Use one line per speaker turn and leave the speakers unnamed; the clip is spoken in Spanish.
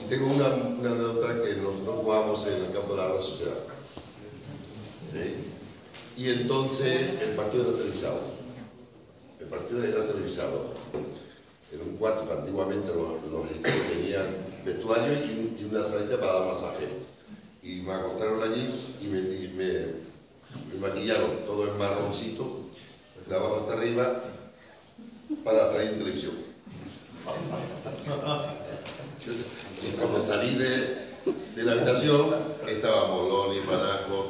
tengo una anécdota que nosotros jugábamos en el campo de la Real Sociedad. ¿Sí? Y entonces el partido era televisado. El partido era televisado. En un cuarto que antiguamente los equipos tenían vestuario y una salita para dar masaje. Y me acostaron allí y me maquillaron todo en marroncito, de abajo hasta arriba, para salir en televisión. Y cuando salí de la habitación, estaba Moloni, Panaco,